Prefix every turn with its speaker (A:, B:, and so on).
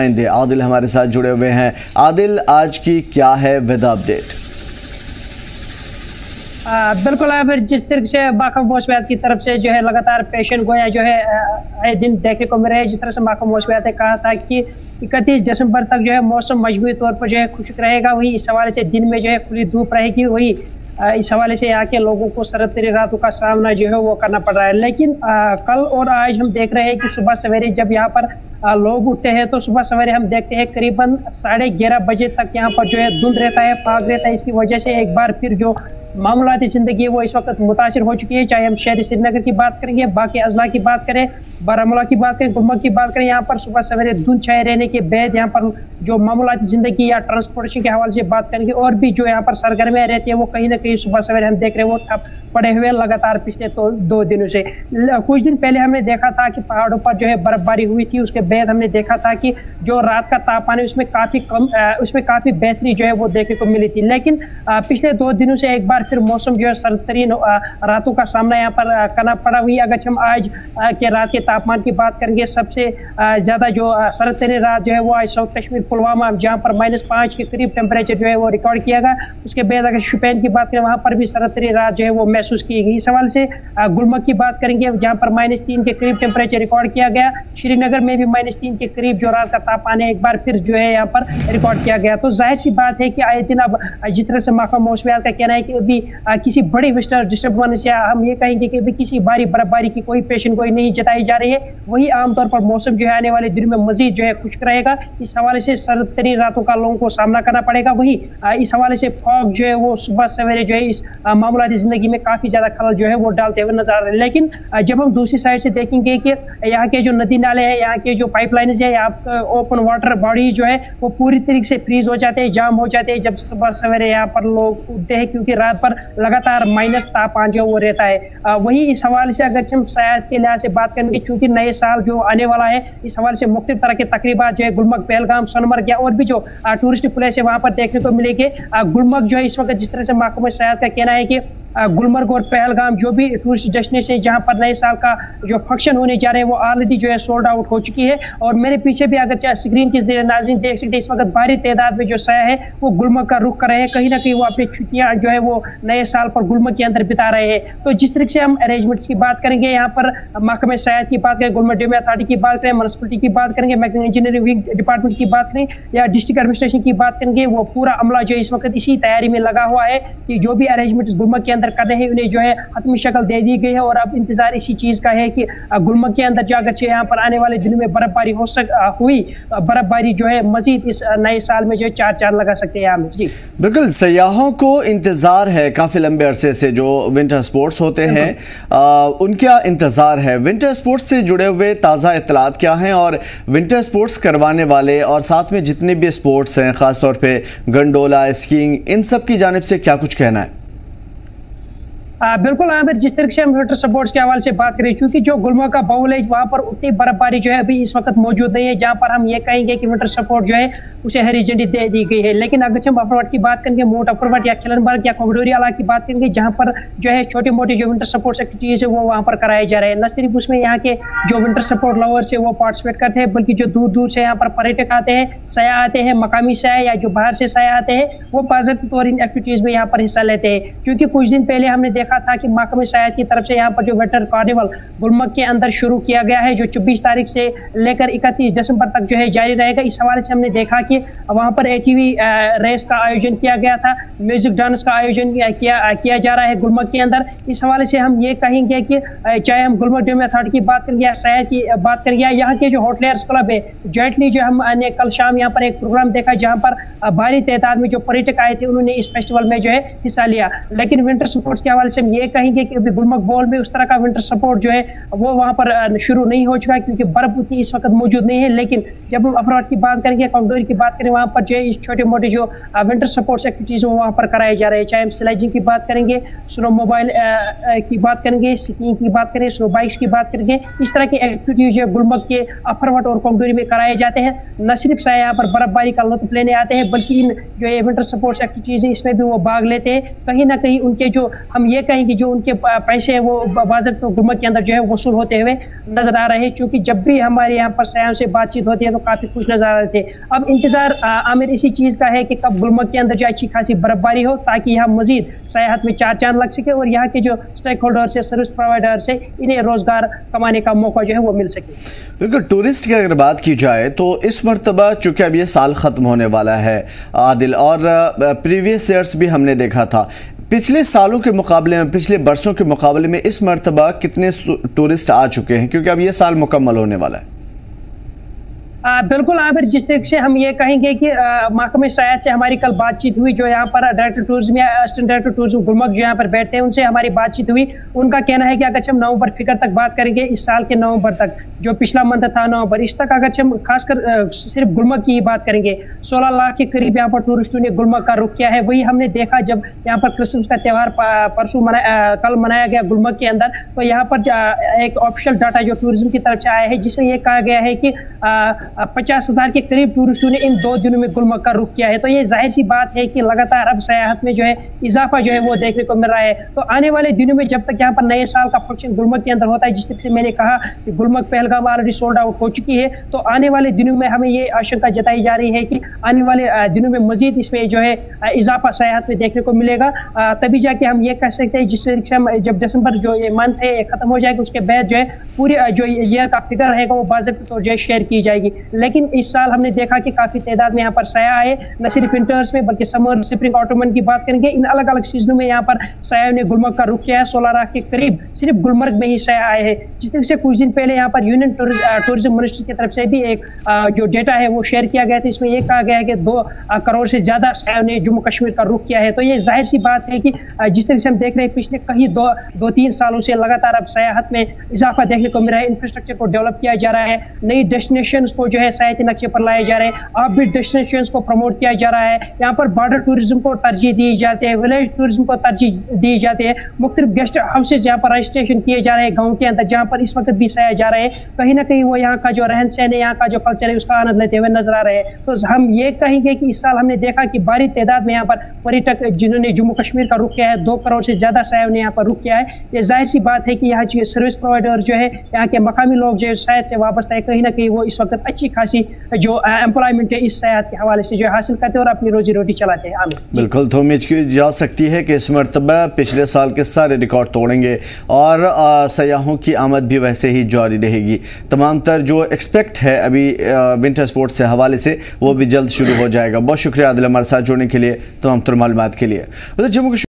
A: आदिल हमारे साथ जुड़े हुए हैं। आदिल, आज की क्या है वेदर अपडेट?
B: बिल्कुल, फिर जिस तरीके से महकमा मौसमियात की तरफ से जो है लगातार पेशन गोया जो है आए दिन देखने को मिल रहे हैं। जिस तरह से महकमा मौसमियात ने कहा था कि 31 दिसंबर तक जो है मौसम मजबूती तौर पर जो है खुश्क रहेगा, वही इस हवाले से दिन में जो है खुली धूप रहेगी, वही इस हवाले से यहाँ के लोगों को सर्द तरी रातों का सामना जो है वो करना पड़ रहा है। लेकिन कल और आज हम देख रहे हैं कि सुबह सवेरे जब यहाँ पर लोग उठते हैं तो सुबह सवेरे हम देखते हैं करीबन 11:30 बजे तक यहाँ पर जो है धुंध रहता है, फाग रहता है। इसकी वजह से एक बार फिर जो मामूलाती जिंदगी है वो इस वक्त मुतासिर हो चुकी है। चाहे हम शहर श्रीनगर की बात करेंगे, बाकी अजला की बात करें, बारामूला की बात करें, गुलमर्ग की बात करें, यहाँ पर सुबह सवेरे धुंध छाए रहने के बाद यहाँ पर जो मामूलाती जिंदगी या ट्रांसपोर्टेशन के हवाले से बात करेंगे और भी जो यहाँ पर सरगर्मियाँ रहती है वो कहीं ना कहीं सुबह सवेरे हम देख रहे हैं वो ठप पड़े हुए लगातार पिछले 2 दिनों से। कुछ दिन पहले हमने देखा था कि पहाड़ों पर जो है बर्फबारी हुई थी, उसके बाद हमने देखा था कि जो रात का तापमान है उसमें काफी बेहतरी जो है वो देखने को मिली थी। लेकिन पिछले 2 दिनों से एक बार फिर मौसम जो है सर्द तरीन रातों का सामना यहाँ पर करना पड़ा हुई। अगर हम आज के रात के तापमान की बात करेंगे, सबसे ज्यादा जो सर्द तरीन रात जो है वो आज साउथ कश्मीर पुलवामा जहाँ पर -5 के करीब टेम्परेचर जो है वो रिकॉर्ड किया गया। उसके बाद अगर शुपैन की बात करें वहाँ पर भी सर्द तरीन रात जो है वो महसूस की गई। इस सवाल से गुलमर्ग की बात करेंगे जहाँ पर -3 के करीब टेम्परेचर रिकॉर्ड किया गया। श्रीनगर में भी -3 के करीब जो रात का तापमान है एक बार फिर जो है यहाँ पर रिकॉर्ड किया गया। तो जाहिर सी बात है कि आए दिन अब जिस तरह से महकमा मौसमियात का कहना है कि अभी किसी बड़ी वेस्टर्न डिस्टर्बेंस या हम ये कहेंगे कि अभी किसी भारी बर्फबारी की कोई पेशन गोई नहीं जताई जा रही है, वही आमतौर पर मौसम जो है आने वाले दिन में मजीद जो है खुश्क रहेगा। इस हवाले से सर्द तरीन रातों का लोगों को सामना करना पड़ेगा। वही इस हवाले से फॉग जो है वो सुबह सवेरे जो है इस मामूलाती जिंदगी में काफी ज्यादा खलल जो है वो डालते हुए नजर आ रहे हैं। लेकिन जब हम दूसरी साइड से देखेंगे कि यहाँ के जो नदी नाले हैं, यहाँ के जो पाइपलाइन है, यहाँ ओपन वाटर बॉडी जो है वो पूरी तरीके से फ्रीज हो जाते हैं, जाम हो जाते हैं जब सुबह सवेरे यहाँ पर लोग उठते हैं, क्योंकि रात पर लगातार माइनस तापमान जो वो रहता है। वही इस हवाले से अगर हम सयाहत के लिहाज से बात करेंगे, चूंकि नए साल जो आने वाला है, इस हवाले से मुख्तलिफ तरह के तकरीबात जो है गुलमर्ग, पहलगाम, सोनमर्ग या और भी जो टूरिस्ट प्लेस है वहां पर देखने को मिलेंगे। गुलमर्ग जो है इस वक्त जिस तरह से महकमा सयाहत का कहना है कि गुलमर्ग और पहलगाम जो भी टूरिस्ट डेस्टिनेशन है जहां पर नए साल का जो फंक्शन होने जा रहे हैं वो ऑलरेडी जो है सोल्ड आउट हो चुकी है। और मेरे पीछे भी अगर स्क्रीन की नाज़रीन देख सकते हैं, इस वक्त भारी तादाद में जो सयाह है वो गुलमर्ग का रुख कर रहे हैं। कहीं ना कहीं वो अपनी छुट्टियां जो है वो नए साल पर गुलमर्ग के अंदर बिता रहे हैं। तो जिस तरीके से हम अरेंजमेंट्स की बात करेंगे, यहाँ पर महकमा सयाहत की बात करें, गुलमर्ग डेवलपमेंट अथॉरिटी की बात करें, म्युनिसिपलिटी की बात करेंगे, मैकेनिकल इंजीनियरिंग डिपार्टमेंट की बात करें या डिस्ट्रिक्ट एडमिनिस्ट्रेशन की बात करेंगे, वो पूरा अमला जो इस वक्त इसी तैयारी में लगा हुआ है कि जो भी अरेंजमेंट्स गुलमर्ग के अंदर कर रहे हैं उन्हें जो हतमी शक्ल दे दी गई है। और अब इंतजार इसी चीज का है कि गुलमर्ग के अंदर जाकर यहाँ पर आने वाले दिनों में बर्फबारी हुई बर्फबारी जो है मजीद इस नए साल में जो है चार लगा सकते हैं हम। जी
A: बिल्कुल, सयाहों को इंतजार है काफी लंबे अरसे से जो विंटर स्पोर्ट्स होते हैं उनका इंतजार है। विंटर स्पोर्ट्स से जुड़े हुए ताज़ा इत्तलात क्या हैं और विंटर स्पोर्ट्स करवाने वाले और साथ में जितने भी स्पोर्ट्स हैं, खासतौर पे गंडोला, स्कीइंग, इन सब की जानिब से क्या कुछ कहना है?
B: बिल्कुल आमिर, जिस तरीके से हम विंटर स्पोर्ट्स के हवाले से बात करें, क्योंकि जो गुलमर्ग का बाउल है वहाँ पर उतनी बर्फबारी जो है अभी इस वक्त मौजूद नहीं है जहाँ पर हम ये कहेंगे कि विंटर स्पोर्ट जो है उसे हरी झंडी दे दी गई है। लेकिन अगर हम अफरवट की बात करेंगे, मोट अफरवट या खिलनबर्ग या कोगडोरिया की बात करेंगे, जहाँ पर जो है छोटी मोटी जो विंटर स्पोर्ट्स एक्टिविटीज है वो वहाँ पर कराए जा रहे हैं। न सिर्फ उसमें यहाँ के जो विंटर स्पोर्ट लवर्स है वो पार्टिसिपेट करते हैं, बल्कि जो दूर दूर से यहाँ पर पर्यटक आते हैं, सयाह आते हैं, मकामी सयाह या जो बाहर से सयाह आते हैं, वो बाज़ाब्ती तौर इन एक्टिविटीज में यहाँ पर हिस्सा लेते हैं। क्योंकि कुछ दिन पहले हमने देखा था कि महकमा सयाहत की तरफ से यहाँ पर जो विंटर कार्निवल गुलमर्ग के अंदर शुरू किया गया है, जो 24 तारीख से लेकर 31 दिसंबर तक जो है जारी रहेगा। इस हवाले से हमने देखा कि वहाँ पर एटीवी रेस का आयोजन किया गया था, म्यूजिक डांस का आयोजन किया जा रहा है गुलमर्ग के अंदर। इस हवाले से हम ये कहेंगे कि चाहे हम गुलमर्ग डेवलपमेंट अथॉरिटी की बात करें या सयाहत की बात करें या यहाँ के जो होटलियर्स क्लब है, जॉइंटली जो हमने कल शाम यहाँ पर एक प्रोग्राम देखा जहाँ पर भारी तादाद में जो पर्यटक आए थे उन्होंने इस फेस्टिवल में जो है हिस्सा लिया। लेकिन विंटर स्पोर्ट्स के हवाले से हम ये कहेंगे कि अभी गुलमर्ग बॉल में उस तरह का विंटर स्पोर्ट जो है वो वहाँ पर शुरू नहीं हो चुका है, क्योंकि बर्फ उतनी इस वक्त मौजूद नहीं है। लेकिन जब हम अफराद की बात करेंगे, कमजोरी की बात करें, वहाँ पर जो है छोटे मोटे जो विंटर स्पोर्ट्स एक्टिविटीज वहाँ पर कराए जा रहे हैं। चाहे हम स्लाइडिंग की बात करेंगे, स्नो मोबाइल की बात करेंगे, स्कीइंग की बात करें, स्नो बाइक्स की बात करेंगे, इस तरह की एक्टिविटीज जो गुलमर्ग के अफरवट और कमजोरी में कराए जाते हैं। न सिर्फ शायद यहाँ पर बर्फबारी का लुत्फ लेने आते हैं, बल्कि इन जो विंटर स्पोर्ट्स एक्टिविटीज है इसमें भी वो भाग लेते हैं। कहीं ना कहीं उनके जो हम ये कहें कि जो उनके पैसे हैं वो बाज़ाब्ता गुल्मर्ग के अंदर जो है वसूल होते हुए नजर आ रहे हैं, क्योंकि जब भी हमारे यहाँ पर सयाहों से बातचीत होती है तो काफी खुश नजर आ रहे थे। अब इंतजार आमिर इसी चीज का है कि कब गुल्मर्ग के अंदर जो अच्छी खासी बर्फबारी हो, ताकि यहाँ मजीद सयाहत में चार चांद लग सके और यहाँ के जो स्टेक होल्डर्स है, सर्विस प्रोवाइडर्स है, इन्हें रोजगार कमाने का मौका जो है वो मिल सके।
A: बिल्कुल, टूरिस्ट की अगर बात की जाए तो इस मरतबा चूंकि अब ये साल ख़त्म होने वाला है आदिल, और प्रीवियस ईयर्स भी हमने देखा था, पिछले सालों के मुकाबले में, पिछले बरसों के मुकाबले में इस मरतबा कितने टूरिस्ट आ चुके हैं, क्योंकि अब ये साल मुकम्मल होने वाला है?
B: बिल्कुल आमिर, जिस तरीके से हम ये कहेंगे कि महकमे सयाहत से हमारी कल बातचीत हुई, जो यहाँ पर डायरेक्टर टूरिज्म या असिस्टेंट डायरेक्टर टूरिज्म गुल्मर्ग जो यहाँ पर बैठते हैं, उनसे हमारी बातचीत हुई। उनका कहना है कि अगर हम नवंबर फिगर तक बात करेंगे, इस साल के नवंबर तक, जो पिछला मंथ था नवंबर, इस तक अगर हम खासकर सिर्फ गुल्मर्ग की ही बात करेंगे, 16 लाख के करीब यहाँ पर टूरिस्टों ने गुल्मर्ग का रुख किया है। वही हमने देखा जब यहाँ पर क्रिसमस का त्यौहार परसों कल मनाया गया गुल्मर्ग के अंदर, तो यहाँ पर एक ऑफिशियल डाटा जो टूरिज्म की तरफ से आया है, जिसमें यह कहा गया है कि 50,000 के करीब टूरिस्टों ने इन 2 दिनों में गुल्मर्ग का रुख किया है। तो ये जाहिर सी बात है कि लगातार अब सयाहत में जो है इजाफा जो है वो देखने को मिल रहा है। तो आने वाले दिनों में जब तक यहाँ पर नए साल का फंक्शन गुल्मर्ग के अंदर होता है, जिस तरह से मैंने कहा कि Gulmarg Pahalgam already sold out हो चुकी है, तो आने वाले दिनों में हमें ये आशंका जताई जा रही है कि आने वाले दिनों में मजीद इसमें जो है इजाफा सयाहत में देखने को मिलेगा। तभी जाके हम ये कह सकते हैं, जिस तरह से हम जब दिसंबर जो ये मंथ है खत्म हो जाएगा, उसके बाद जो है पूरी जो ईयर का फिगर रहेगा वो बाज़ाब्ता तौर जो शेयर की जाएगी। लेकिन इस साल हमने देखा कि काफी तादाद में यहाँ पर सयाह आए, न सिर्फ विंटर्स में बल्कि समर, स्प्रिंग, ऑटोमन की बात करेंगे, इन अलग अलग सीजनों में यहाँ पर सयाह ने गुल्मर्ग का रुख किया है। 16 लाख के करीब सिर्फ गुल्मर्ग में ही सयाह आए हैं। जिस तरह से कुछ दिन पहले यहाँ पर यूनियन टूरिज्म मिनिस्ट्री की तरफ से भी एक जो डेटा है वो शेयर किया गया था, इसमें यह कहा गया है कि 2 करोड़ से ज्यादा सयाह ने जम्मू कश्मीर का रुख किया है। तो ये जाहिर सी बात है कि जिस तरह से हम देख रहे हैं पिछले कहीं 2-3 सालों से लगातार अब सयाहत में इजाफा देखने को मिल रहा है। इंफ्रास्ट्रक्चर को डेवलप किया जा रहा है, नई डेस्टिनेशन को जो है सयाहती नक्शे पर लाए जा रहे हैं, ऑफबीट डेस्टिनेशंस को प्रमोट किया जा रहा है। यहाँ पर बॉर्डर टूरिज्म को तरजीह दी जाती है, विलेज टूरिज्म को तरजीह दी जाती है। मुख्तलिफ गेस्ट हाउसेज यहाँ पर रजिस्ट्रेशन किए जा रहे हैं गाँव के अंदर, जहाँ पर इस वक्त भी सयाह जा रहे हैं। कहीं ना कहीं वो यहाँ का जो रहन सहन है, यहाँ का जो कल्चर है, उसका आनंद लेते हुए नजर आ रहे हैं। तो हम ये कहेंगे कि इस साल हमने देखा कि भारी तादाद में यहाँ पर पर्यटक जिन्होंने जम्मू कश्मीर का रुख किया है, 2 करोड़ से ज्यादा सयाह ने यहाँ पर रुख किया है। ये जाहिर सी बात है कि यहाँ की सर्विस प्रोवाइडर जो है, यहाँ के मकामी लोग जो सयाहत से वाबस्ता है, कहीं ना कहीं वो इस वक्त अच्छी खासी जो एम्प्लॉयमेंट है इस सयाहत के हवाले से जो हासिल करते हैं और अपनी रोजी रोटी चलाते हैं।
A: बिल्कुल, तो उम्मीद की जा सकती है कि इस मरतबा पिछले साल के सारे रिकॉर्ड तोड़ेंगे और सयाहों की आमद भी वैसे ही जारी रहेगी। तमाम तर जो एक्सपेक्ट है अभी विंटर स्पोर्ट्स से हवाले से, वो भी जल्द शुरू हो जाएगा। बहुत शुक्रिया आदिल हमारे साथ जुड़ने के लिए, तमाम तर मालूमात के लिए। जम्मू